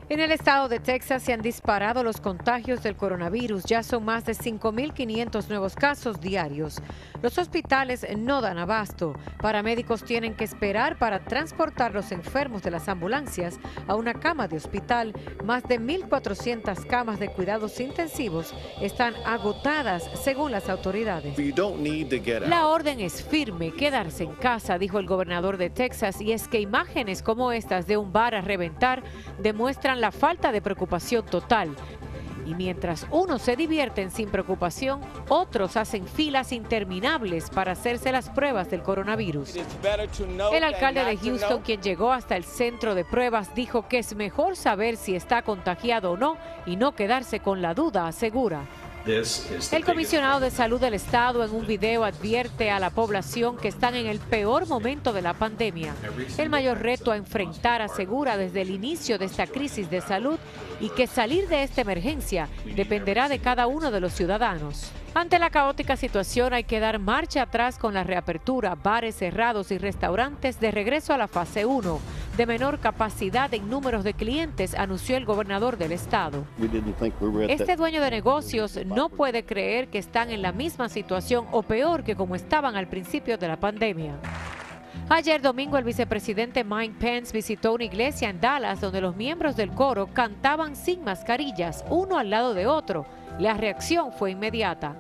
En el estado de Texas se han disparado los contagios del coronavirus. Ya son más de 5.500 nuevos casos diarios. Los hospitales no dan abasto. Paramédicos tienen que esperar para transportar los enfermos de las ambulancias a una cama de hospital. Más de 1.400 camas de cuidados intensivos están agotadas, según las autoridades. La orden es firme, quedarse en casa, dijo el gobernador de Texas, y es que imágenes como estas de un bar a reventar demuestran la falta de preocupación total. Y mientras unos se divierten sin preocupación, otros hacen filas interminables para hacerse las pruebas del coronavirus. El alcalde de Houston, quien llegó hasta el centro de pruebas, dijo que es mejor saber si está contagiado o no y no quedarse con la duda, asegura. El comisionado de salud del estado en un video advierte a la población que están en el peor momento de la pandemia. El mayor reto a enfrentar, asegura, desde el inicio de esta crisis de salud, y que salir de esta emergencia dependerá de cada uno de los ciudadanos. Ante la caótica situación hay que dar marcha atrás con la reapertura, bares cerrados y restaurantes de regreso a la fase 1, de menor capacidad en números de clientes, anunció el gobernador del estado. Este dueño de negocios no puede creer que están en la misma situación o peor que como estaban al principio de la pandemia. Ayer domingo el vicepresidente Mike Pence visitó una iglesia en Dallas donde los miembros del coro cantaban sin mascarillas, uno al lado de otro. La reacción fue inmediata.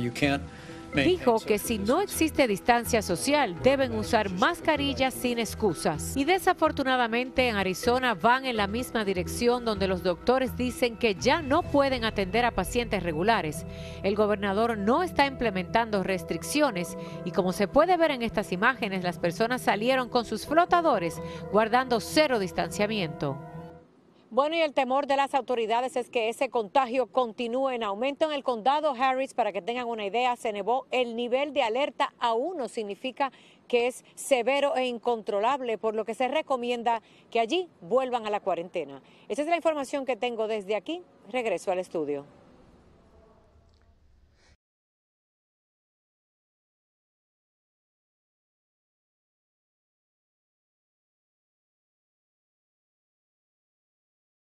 Dijo que si no existe distancia social, deben usar mascarillas sin excusas. Y desafortunadamente en Arizona van en la misma dirección, donde los doctores dicen que ya no pueden atender a pacientes regulares. El gobernador no está implementando restricciones y, como se puede ver en estas imágenes, las personas salieron con sus flotadores guardando cero distanciamiento. Bueno, y el temor de las autoridades es que ese contagio continúe en aumento en el condado Harris. Para que tengan una idea, se elevó el nivel de alerta a 1, significa que es severo e incontrolable, por lo que se recomienda que allí vuelvan a la cuarentena. Esa es la información que tengo desde aquí. Regreso al estudio.